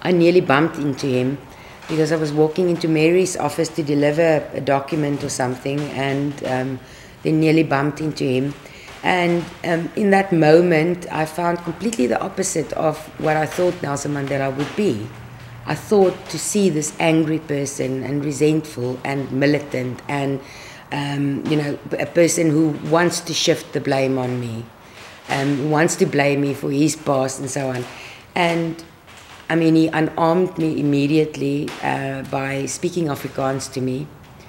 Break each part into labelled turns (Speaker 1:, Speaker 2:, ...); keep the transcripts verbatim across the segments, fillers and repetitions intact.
Speaker 1: I nearly bumped into him because I was walking into Mary's office to deliver a document or something, and um, then nearly bumped into him. And um, in that moment, I found completely the opposite of what I thought Nelson Mandela would be. I thought to see this angry person and resentful and militant and, um, you know, a person who wants to shift the blame on me, um, wants to blame me for his past and so on. And I mean, he unarmed me immediately uh, by speaking Afrikaans to me.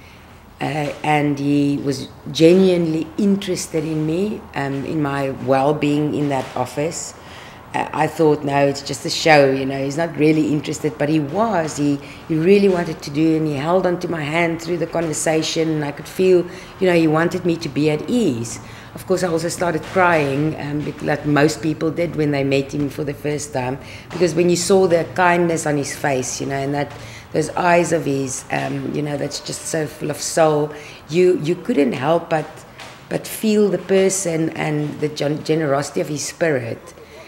Speaker 1: Uh, and he was genuinely interested in me, um, in my well-being in that office. Uh, I thought, no, it's just a show, you know, he's not really interested, but he was. He, he really wanted to do, and he held onto my hand through the conversation, and I could feel, you know, he wanted me to be at ease. Of course, I also started crying, um, like most people did when they met him for the first time, because when you saw the kindness on his face, you know, and that those eyes of his, um, you know, that's just so full of soul, you you couldn't help but but feel the person and the generosity of his spirit,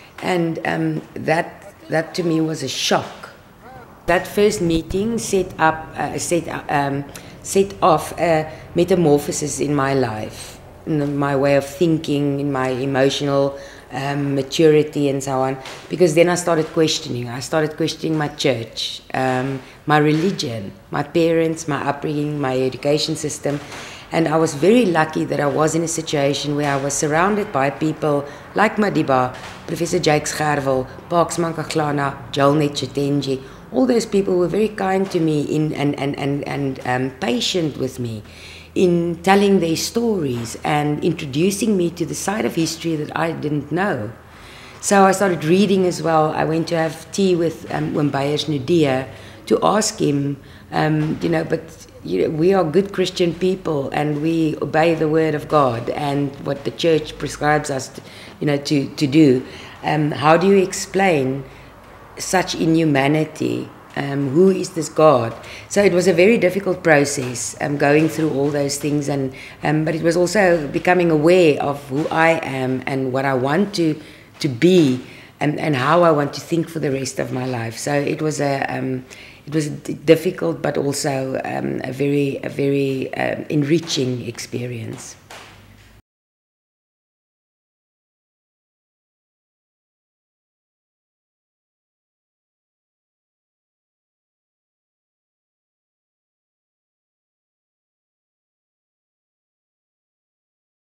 Speaker 1: and um, that that to me was a shock. That first meeting set up, uh, set um, set off a metamorphosis in my life, in my way of thinking, in my emotional um, maturity and so on, because then I started questioning. I started questioning my church, um, my religion, my parents, my upbringing, my education system. And I was very lucky that I was in a situation where I was surrounded by people like Madiba, Professor Jakes Gerwel, Parks Mankaklana, Jalnet Chitenji. All those people were very kind to me in, and, and, and, and um, patient with me in telling their stories and introducing me to the side of history that I didn't know. So I started reading as well. I went to have tea with um, Wimbayers Nudia to ask him, um, you know, but you know, we are good Christian people and we obey the word of God and what the church prescribes us to, you know, to, to do. Um, how do you explain such inhumanity? Um, who is this God? So it was a very difficult process, um, going through all those things, and um, but it was also becoming aware of who I am and what I want to to be, and, and how I want to think for the rest of my life. So it was a um, it was difficult, but also um, a very a very um, enriching experience.